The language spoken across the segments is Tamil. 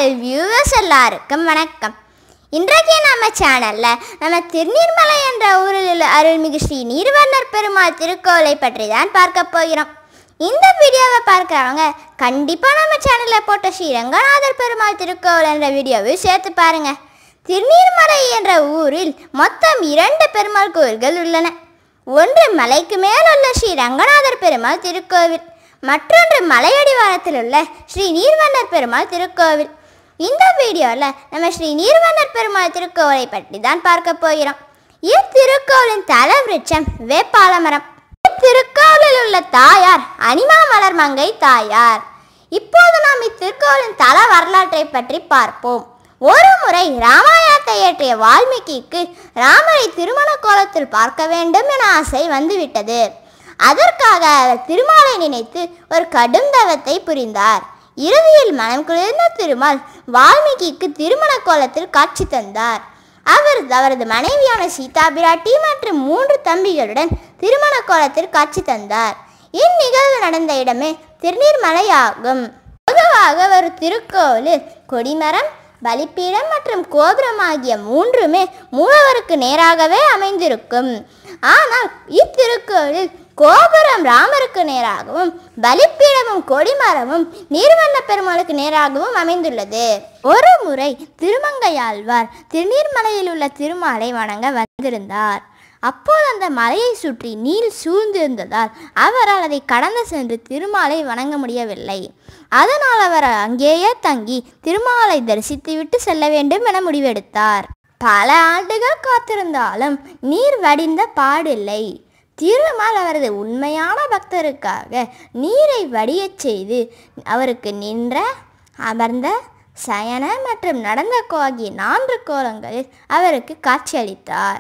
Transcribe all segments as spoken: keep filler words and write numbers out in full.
எங்கள் வியூவர்ஸ் எல்லாருக்கும் வணக்கம். இன்றைக்கு நம்ம சேனல்ல நம்ம திருநீர்மலை என்ற ஊரில் உள்ள அருள்மிகு ஸ்ரீ நீர்வண்ணர் பெருமாள் திருக்கோவிலை பற்றி தான் பார்க்க போகிறோம். இந்த வீடியோவை பார்க்குறவங்க கண்டிப்பாக நம்ம சேனலில் போட்ட ஸ்ரீ ரங்கநாதர் பெருமாள் திருக்கோவில் என்ற வீடியோவை சேர்த்து பாருங்க. திருநீர்மலை என்ற ஊரில் மொத்தம் இரண்டு பெருமாள் கோவில்கள் உள்ளன. ஒன்று மலைக்கு மேல் உள்ள ஸ்ரீ ரங்கநாதர் பெருமாள் திருக்கோவில், மற்றொன்று மலையடிவாரத்தில் உள்ள ஸ்ரீ நீர்வண்ணர் பெருமாள் திருக்கோவில். இந்த வீடியோவில் நம்ம ஸ்ரீ நீர்வண்ணர் பெருமாள் திருக்கோவிலை பற்றி தான் பார்க்க போகிறோம். இத்திருக்கோவிலின் தல விருட்சம் வேப்பால மரம். இத்திருக்கோவிலில் உள்ள தாயார் அனிமா மலர் மங்கை தாயார். இப்போது நாம் இத்திருக்கோவிலின் தல வரலாற்றை பற்றி பார்ப்போம். ஒரு முறை ராமாயணத்தை இயற்றிய வால்மீகிக்கு ராமரை திருமண கோலத்தில் பார்க்க வேண்டும் என ஆசை வந்துவிட்டது. அதற்காக அவர் திருமாலை நினைத்து ஒரு கடும் தவத்தை புரிந்தார். இறுதியில் மனம் குளிர்ந்த திருமால் வால்மீகிக்கு திருமண கோலத்தில் காட்சி தந்தார். அவர் அவரது மனைவியான சீதா பிராட்டி மற்றும் மூன்று தம்பிகளுடன் திருமண கோலத்தில் காட்சி தந்தார். இந்நிகழ்வு நடந்த இடமே திருநீர்மலை ஆகும். பொதுவாக ஒரு திருக்கோவிலில் கொடிமரம், பலிப்பீடம் மற்றும் கோபுரம் ஆகிய மூன்றுமே மூலவருக்கு நேராகவே அமைந்திருக்கும். ஆனால் இத்திருக்கோவிலில் கோபுரம் ராமருக்கு நேராகவும் பலிப்பீடமும் கொடிமரமும் நீர்வண்ண பெருமாளுக்கு நேராகவும் அமைந்துள்ளது. ஒரு முறை திருமங்கையாழ்வார் திருநீர்மலையில் உள்ள திருமாலை வணங்க வந்திருந்தார். அப்போது அந்த மலையை சுற்றி நீர் சூழ்ந்திருந்ததால் அவரால் அதை கடந்து சென்று திருமாலை வணங்க முடியவில்லை. அதனால் அவர் அங்கேயே தங்கி திருமாலை தரிசித்துவிட்டு செல்ல வேண்டும் என முடிவெடுத்தார். பல ஆண்டுகள் காத்திருந்தாலும் நீர் வடிந்த பாடில்லை. திருமால் அவரது உண்மையான பக்தருக்காக நீரை வடியச் செய்து அவருக்கு நின்ற, அமர்ந்த, சயன மற்றும் நடந்த ஆகிய நான்கு கோலங்களில் அவருக்கு காட்சியளித்தார்.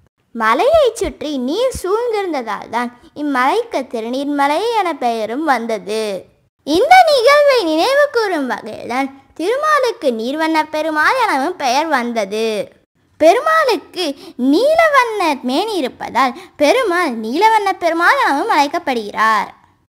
மலையை சுற்றி நீர் சூழ்ந்திருந்ததால் தான் இம்மலைக்கு திருநீர்மலை என பெயரும் வந்தது. இந்த நிகழ்வை நினைவு கூறும் வகையில்தான் திருமாலுக்கு நீர்வண்ண பெருமாள் எனவும் பெயர் வந்தது. பெருமாளுக்கு நீலவண்ண மேனி இருப்பதால் பெருமாள் நீலவண்ண பெருமாள் எனவும் அழைக்கப்படுகிறார்.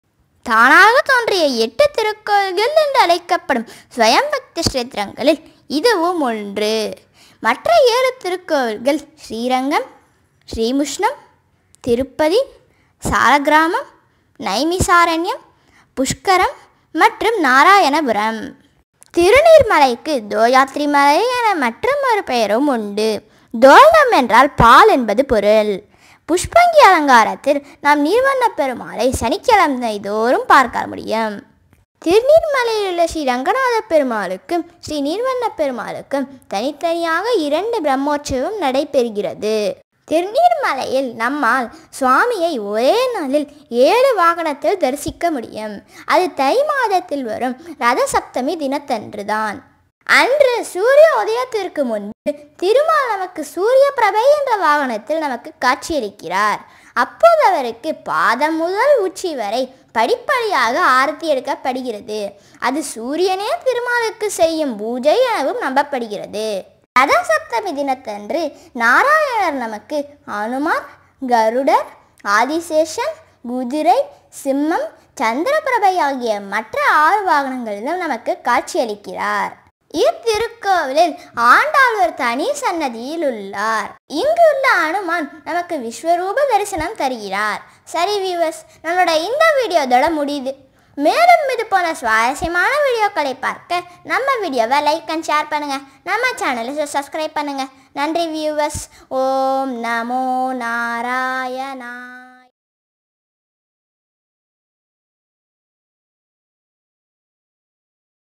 தானாக தோன்றிய எட்டு திருக்கோவில்கள் என்று அழைக்கப்படும் ஸ்வயம்பக்தி கஷேத்திரங்களில் இதுவும் ஒன்று. மற்ற ஏழு திருக்கோவில்கள் ஸ்ரீரங்கம், ஸ்ரீமுஷ்ணம், திருப்பதி, சாலக்கிராமம், நைமிசாரண்யம், புஷ்கரம் மற்றும் நாராயணபுரம். திருநீர்மலைக்கு தோயாத்ரி மலை என மற்றும் ஒரு பெயரும் உண்டு. தோயம் என்றால் பால் என்பது பொருள். புஷ்பங்கி அலங்காரத்தில் நாம் நீர்வண்ண பெருமாளை சனிக்கிழமை தோறும் பார்க்க முடியும். திருநீர்மலையில் உள்ள ஸ்ரீ ரங்கநாத பெருமாளுக்கும் ஸ்ரீ நீர்வண்ண பெருமாளுக்கும் தனித்தனியாக இரண்டு பிரம்மோற்சவம் நடைபெறுகிறது. திருநீர்மலையில் நம்மால் சுவாமியை ஒரே நாளில் ஏழு வாகனத்தில் தரிசிக்க முடியும். அது தை மாதத்தில் வரும் ரத சப்தமி தினத்தன்றுதான். அன்று சூரிய உதயத்திற்கு முன்பு திருமால் நமக்கு சூரிய பிரபை என்ற வாகனத்தில் நமக்கு காட்சியளிக்கிறார். அப்போது அவருக்கு பாதம் முதல் உச்சி வரை படிப்படியாக ஆரத்தி எடுக்கப்படுகிறது. அது சூரியனே திருமாலுக்கு செய்யும் பூஜை எனவும் நம்பப்படுகிறது. ரத சப்தமி தினத்தன்று நாராயணர் நமக்கு அனுமார், கருடர், ஆதிசேஷன், குதிரை, சிம்மம், சந்திரபிரபை ஆகிய மற்ற ஆறு வாகனங்களிலும் நமக்கு காட்சியளிக்கிறார். இத்திருக்கோவிலில் ஆண்டாள் ஒரு தனி சன்னதியில் உள்ளார். இங்கு உள்ள அனுமான் நமக்கு விஸ்வரூப தரிசனம் தருகிறார். சரி வியூவர்ஸ், நம்மளோட இந்த வீடியோ இதோட முடியுது. மேலும் இது போன சுவாரஸ்யமான வீடியோக்களை பார்க்க நம்ம வீடியோவை லைக் அண்ட் ஷேர் பண்ணுங்கள். நம்ம சேனலை சப்ஸ்கிரைப் பண்ணுங்கள். நன்றி வியூவர்ஸ். ஓம் நமோ நாராயணா.